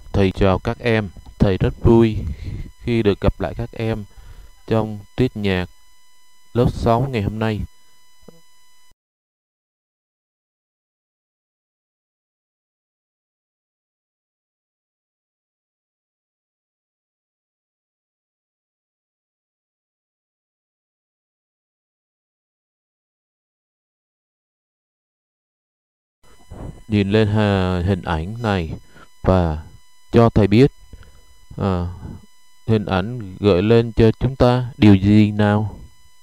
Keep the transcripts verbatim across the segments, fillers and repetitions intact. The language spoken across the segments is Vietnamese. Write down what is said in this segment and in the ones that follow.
Thầy chào các em, thầy rất vui khi được gặp lại các em trong tiết nhạc lớp sáu ngày hôm nay. Nhìn lên hà, hình ảnh này và cho thầy biết à, hình ảnh gợi lên cho chúng ta điều gì nào?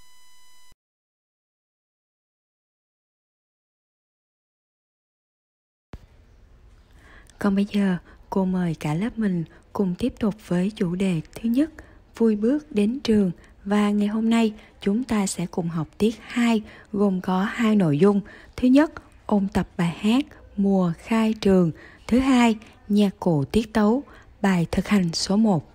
Còn bây giờ, cô mời cả lớp mình cùng tiếp tục với chủ đề thứ nhất, vui bước đến trường. Và ngày hôm nay, chúng ta sẽ cùng học tiết hai, gồm có hai nội dung. Thứ nhất, ôn tập bài hát Mùa khai trường. Thứ hai, nhạc cụ tiết tấu, bài thực hành số một.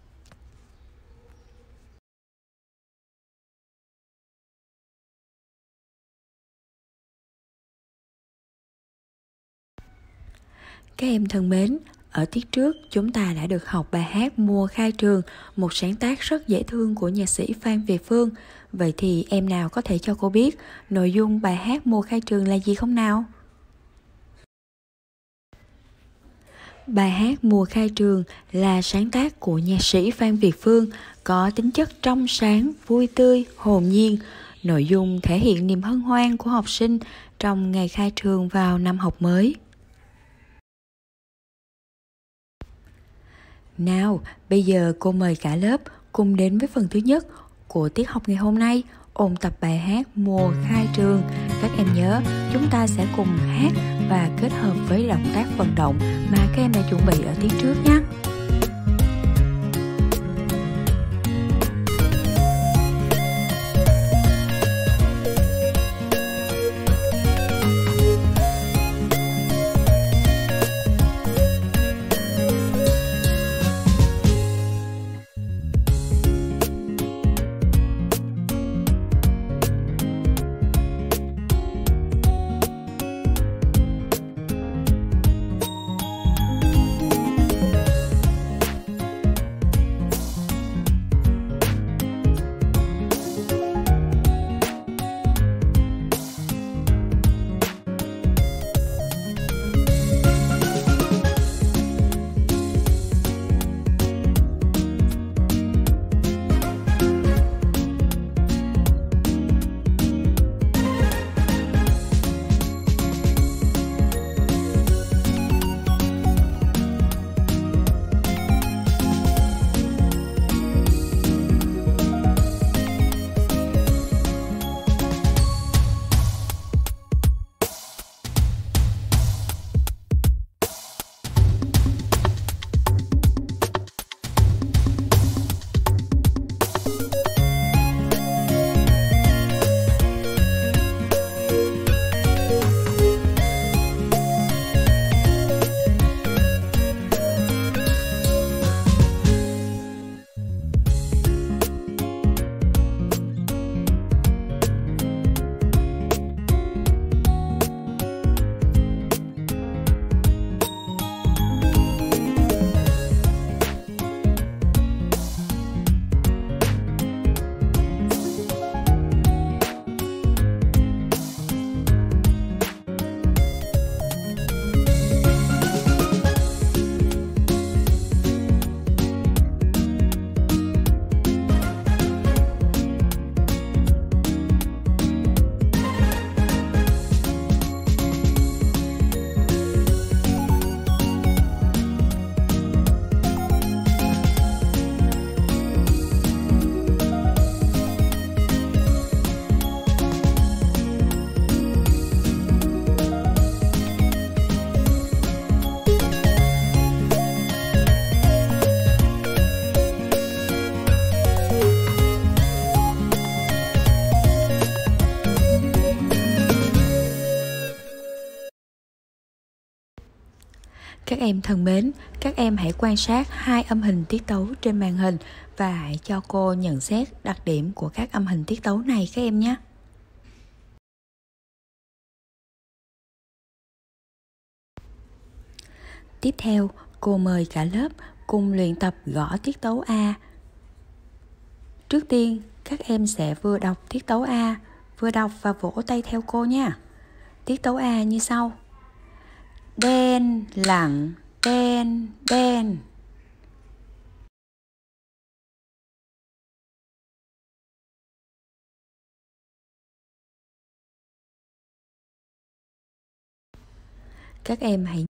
Các em thân mến, ở tiết trước chúng ta đã được học bài hát Mùa khai trường, một sáng tác rất dễ thương của nhạc sĩ Phan Việt Phương. Vậy thì em nào có thể cho cô biết nội dung bài hát Mùa khai trường là gì không nào? Bài hát Mùa khai trường là sáng tác của nhạc sĩ Phan Việt Phương, có tính chất trong sáng, vui tươi, hồn nhiên. Nội dung thể hiện niềm hân hoan của học sinh trong ngày khai trường vào năm học mới. Nào, bây giờ cô mời cả lớp cùng đến với phần thứ nhất của tiết học ngày hôm nay, ôn tập bài hát Mùa khai trường. Các em nhớ, chúng ta sẽ cùng hát và kết hợp với động tác vận động mà các em đã chuẩn bị ở tiết trước nhé. Các em thân mến, các em hãy quan sát hai âm hình tiết tấu trên màn hình và hãy cho cô nhận xét đặc điểm của các âm hình tiết tấu này các em nhé. Tiếp theo, cô mời cả lớp cùng luyện tập gõ tiết tấu A. Trước tiên, các em sẽ vừa đọc tiết tấu A, vừa đọc và vỗ tay theo cô nha. Tiết tấu A như sau: đen, lặng, đen, đen. Các em hãy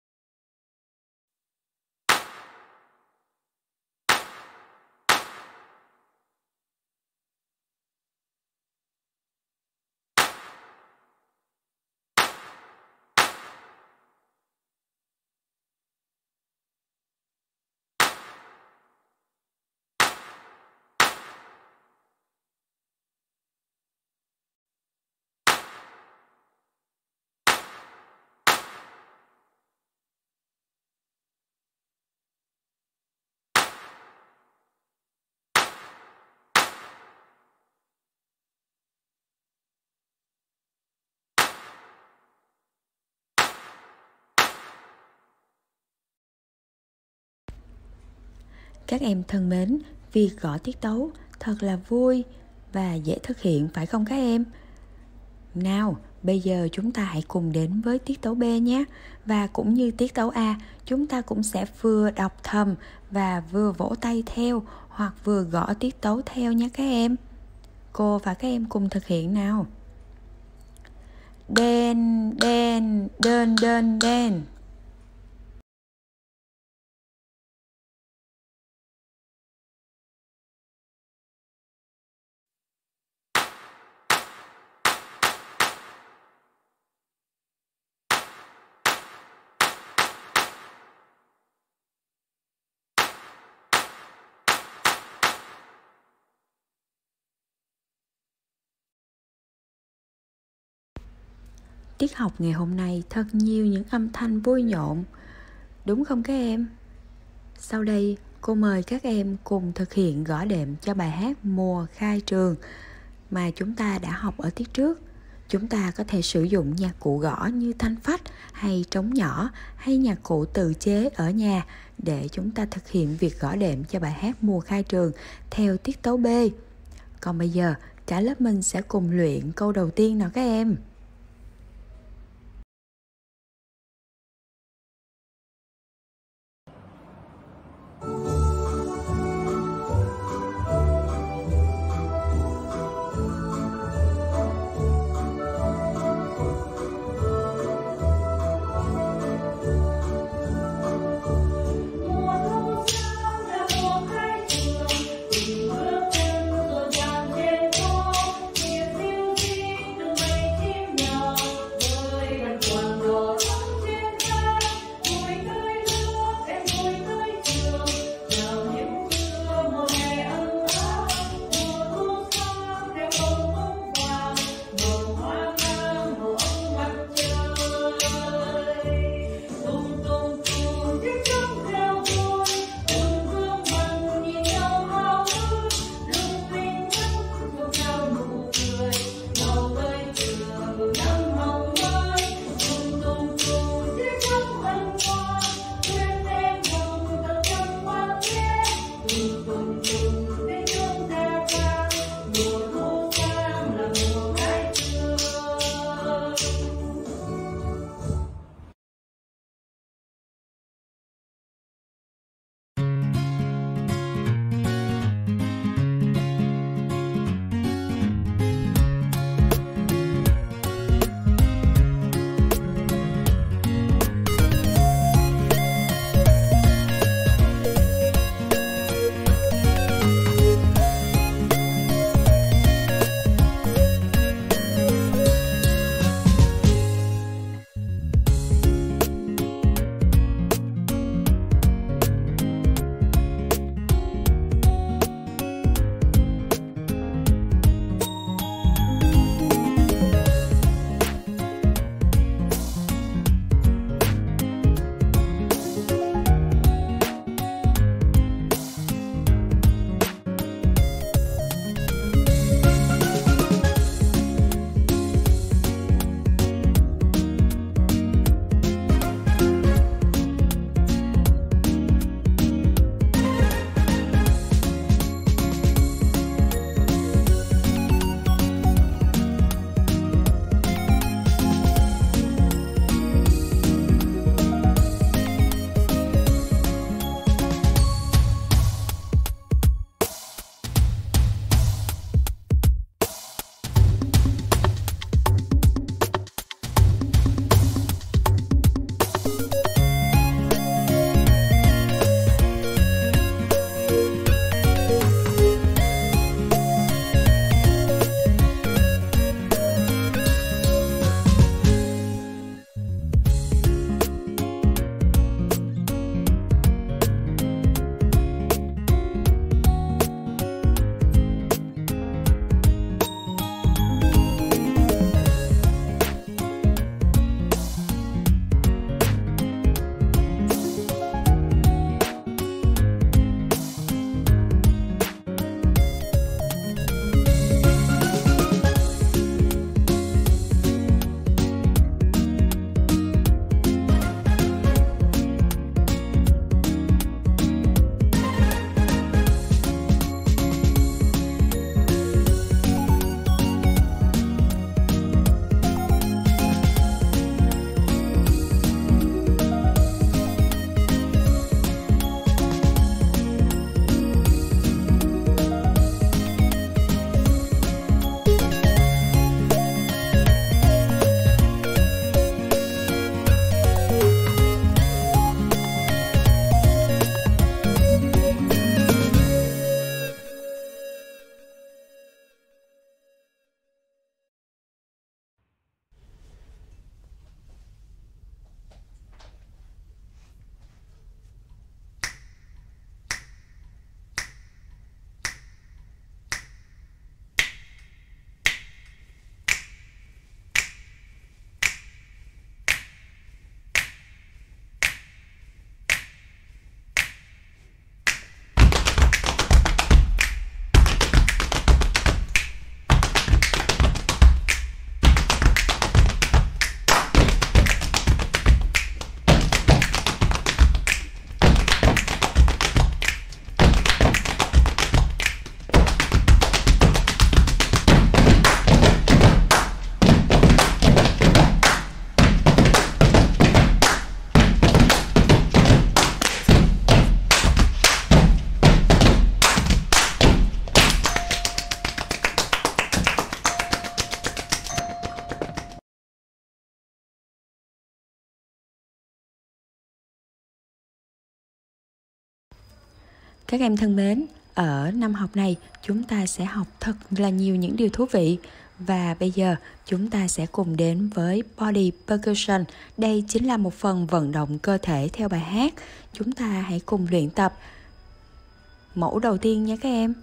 Các em thân mến, việc gõ tiết tấu thật là vui và dễ thực hiện, phải không các em? Nào, bây giờ chúng ta hãy cùng đến với tiết tấu B nhé. Và cũng như tiết tấu A, chúng ta cũng sẽ vừa đọc thầm và vừa vỗ tay theo hoặc vừa gõ tiết tấu theo nhé các em. Cô và các em cùng thực hiện nào. Đen, đen, đên, đên, đen. Tiết học ngày hôm nay thật nhiều những âm thanh vui nhộn, đúng không các em? Sau đây, cô mời các em cùng thực hiện gõ đệm cho bài hát Mùa Khai Trường mà chúng ta đã học ở tiết trước. Chúng ta có thể sử dụng nhạc cụ gõ như thanh phách hay trống nhỏ hay nhạc cụ tự chế ở nhà để chúng ta thực hiện việc gõ đệm cho bài hát Mùa Khai Trường theo tiết tấu B. Còn bây giờ, cả lớp mình sẽ cùng luyện câu đầu tiên nào các em. Hãy subscribe cho kênh Ghiền Mì Gõ để không bỏ lỡ Các em thân mến, ở năm học này chúng ta sẽ học thật là nhiều những điều thú vị. Và bây giờ chúng ta sẽ cùng đến với Body Percussion. Đây chính là một phần vận động cơ thể theo bài hát. Chúng ta hãy cùng luyện tập mẫu đầu tiên nha các em.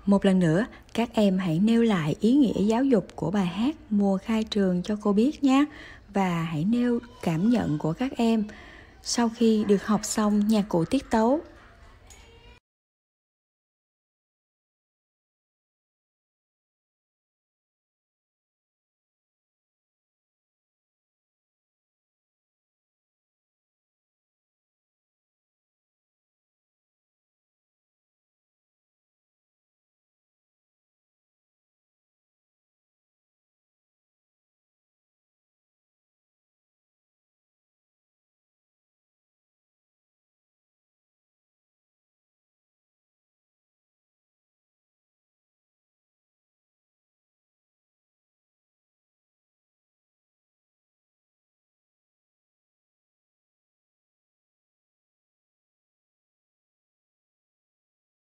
Một lần nữa, các em hãy nêu lại ý nghĩa giáo dục của bài hát Mùa khai trường cho cô biết nhé. Và hãy nêu cảm nhận của các em sau khi được học xong nhạc cụ tiết tấu.